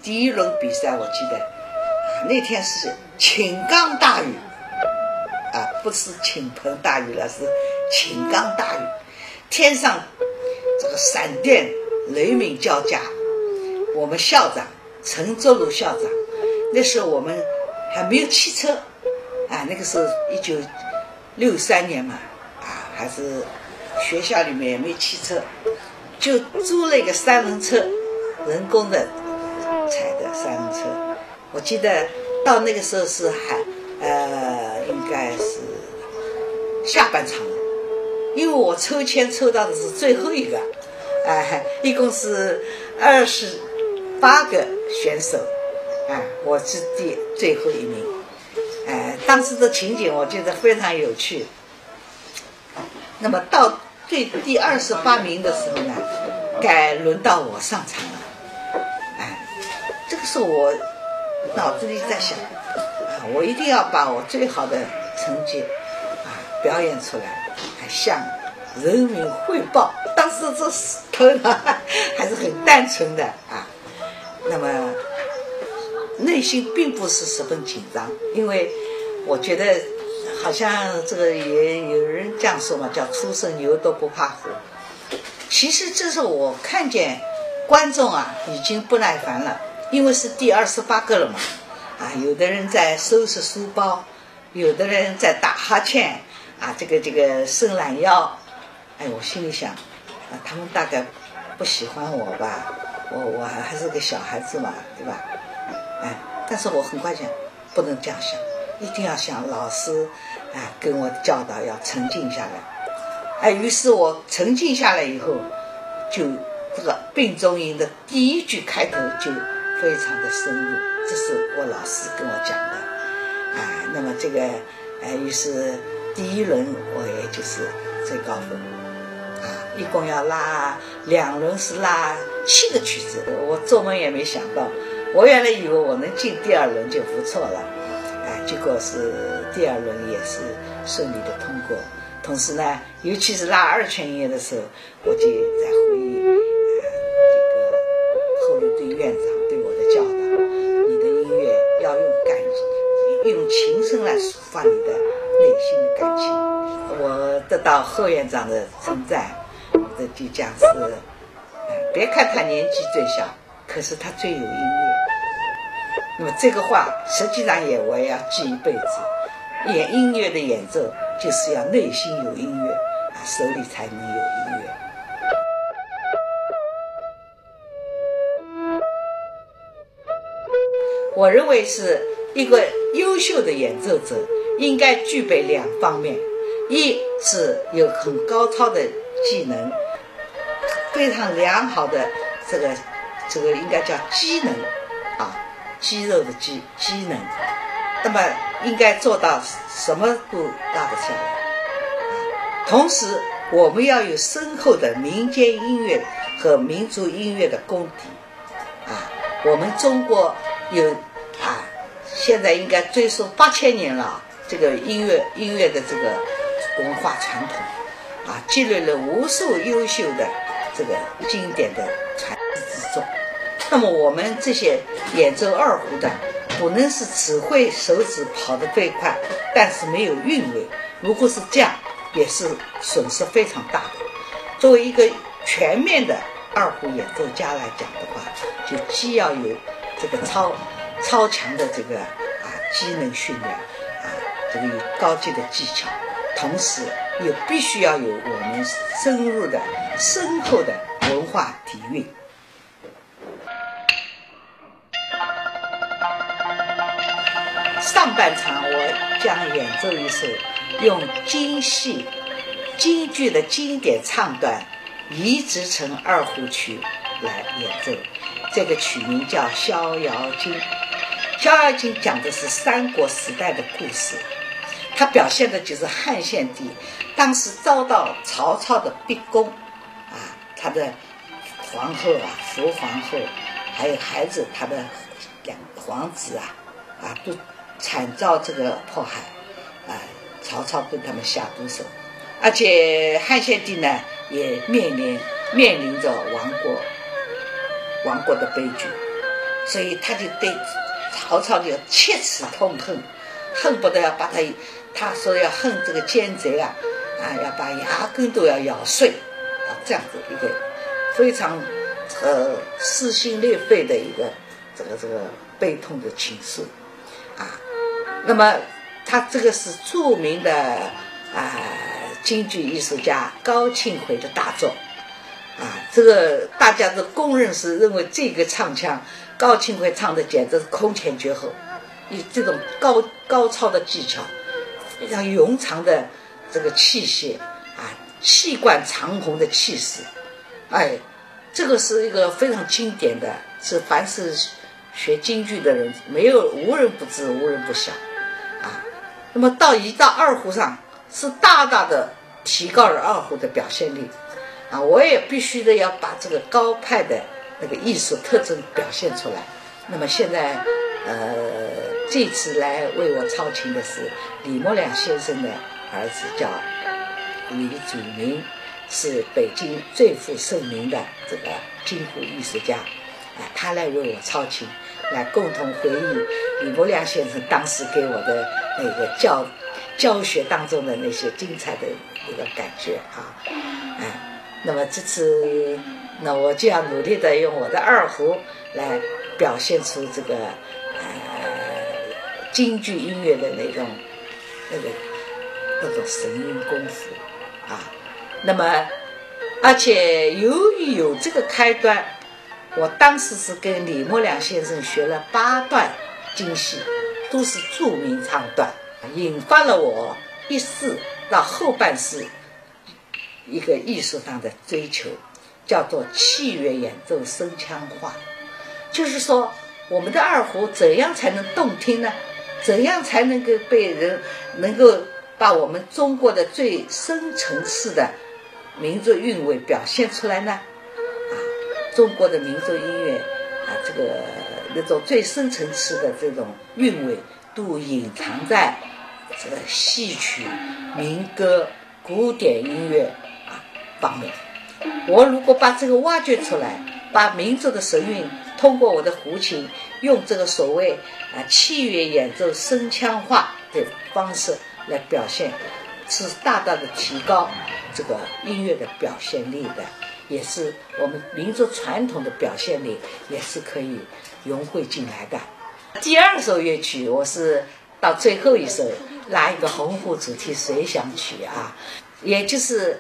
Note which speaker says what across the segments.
Speaker 1: 第一轮比赛，我记得那天是倾缸大雨不是倾盆大雨了，是倾缸大雨，天上这个闪电雷鸣交加。我们校长陈作禄校长，那时候我们还没有汽车那个时候1963年嘛还是学校里面也没汽车，就租了一个三轮车，人工的踩的三轮车。我记得到那个时候是应该是下半场了，因为我抽签抽到的是最后一个一共是28个选手我是最后一名当时的情景我觉得非常有趣。那么到第28名的时候呢，该轮到我上场了这个时候我脑子里在想我一定要把我最好的成绩表演出来，向人民汇报。当时这头脑还是很单纯的那么内心并不是十分紧张，因为我觉得好像这个也有人这样说嘛，叫初生牛都不怕虎。其实这是我看见观众已经不耐烦了，因为是第28个了嘛有的人在收拾书包，有的人在打哈欠这个伸懒腰我心里想他们大概不喜欢我吧，我还是个小孩子嘛，对吧但是我很快想不能这样想，一定要想老师跟我教导要沉静下来于是我沉静下来以后，就这个病中音的第一句开头就非常的深入，这是我老师跟我讲的那么这个于是第一轮我也就是最高分一共要拉2轮是拉7个曲子，我做梦也没想到，我原来以为我能进第2轮就不错了结果是第2轮也是顺利的通过。同时呢，尤其是拉2泉音乐的时候，我就在回忆这个后路队院长对我的教导，你的音乐要用琴声来抒发你的内心的感情。我得到后院长的称赞，我的就讲是别看他年纪最小，可是他最有音乐。那么这个话实际上我也要记一辈子，音乐的演奏就是要内心有音乐手里才能有音乐。我认为是一个优秀的演奏者应该具备2方面，一是有很高超的技能，非常良好的这个应该叫机能肌肉的机能，那么应该做到什么都拉得下来同时我们要有深厚的民间音乐和民族音乐的功底我们中国有现在应该追溯8000年了这个音乐的这个文化传统积累了无数优秀的这个经典的传世之作。那么我们这些演奏二胡的不能是只会手指跑得飞快，但是没有韵味，如果是这样也是损失非常大的。作为一个全面的二胡演奏家来讲的话，就既要有这个超强的这个机能训练这个有高级的技巧，同时也必须要有我们深厚的文化底蕴。上半场我将演奏一首用京戏京剧的经典唱段移植成二胡曲来演奏，这个曲名叫《逍遥津》。《逍遥津》讲的是三国时代的故事，它表现的就是汉献帝当时遭到曹操的逼宫他的皇后伏皇后还有孩子，他的2个皇子都惨遭这个迫害曹操对他们下毒手，而且汉献帝呢也面临着亡国的悲剧。 所以他就对曹操就切齿痛恨，恨不得要把他说要恨这个奸贼啊，要把牙根都要咬碎啊，这样子一个非常撕心裂肺的一个这个悲痛的情愫啊。那么他这个是著名的京剧艺术家高庆辉的大作啊，这个大家都公认是认为这个唱腔高庆辉唱的简直是空前绝后，以这种高超的技巧，非常冗长的这个气息啊，气贯长虹的气势，这个是一个非常经典的，是凡是学京剧的人无人不知无人不晓啊。那么移到二胡上，是大大的提高了二胡的表现力啊！我也必须的要把这个高派的那个艺术特征表现出来。那么现在这次来为我操琴的是李默良先生的儿子，叫李祖明，是北京最负盛名的这个京胡艺术家他来为我操琴，来共同回忆李默良先生当时给我的那个教学当中的那些精彩的那个感觉那么这次我就要努力的用我的二胡来表现出这个京剧音乐的那种神韵功夫那么而且由于有这个开端，我当时是跟李默良先生学了8段京戏，都是著名唱段，引发了我一世到后半世一个艺术上的追求，叫做器乐演奏声腔化。就是说我们的二胡怎样才能动听呢？怎样才能够被人能够把我们中国的最深层次的民族韵味表现出来呢？中国的民族音乐这个那种最深层次的这种韵味都隐藏在这个戏曲、民歌、古典音乐方面。我如果把这个挖掘出来，把民族的神韵通过我的胡琴，用这个所谓器乐演奏声腔化的方式来表现，是大大的提高这个音乐的表现力的，也是我们民族传统的表现力，也是可以融汇进来的。第二首乐曲我是到最后一首拉一个洪湖主题随想曲也就是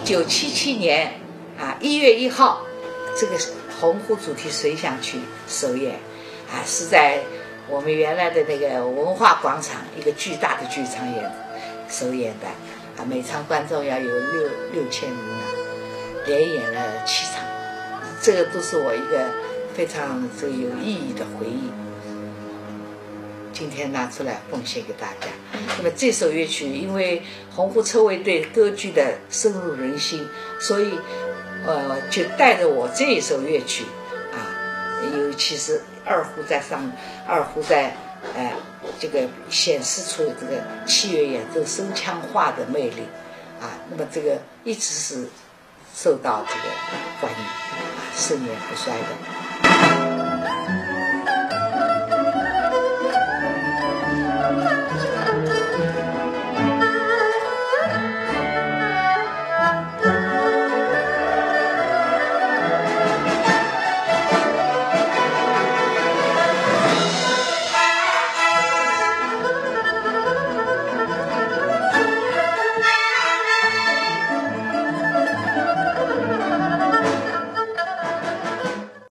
Speaker 1: 1977年1月1号这个洪湖主题随想曲首演是在我们原来的那个文化广场一个巨大的剧场首演的每场观众要有6000名连演了7场，这个都是我一个非常有意义的回忆，今天拿出来奉献给大家。那么这首乐曲因为洪湖车卫队歌剧的深入人心，所以就带着我这一首乐曲尤其是二胡在这个显示出这个器乐演奏声腔化的魅力那么这个一直是受到这个欢迎，盛年不衰的。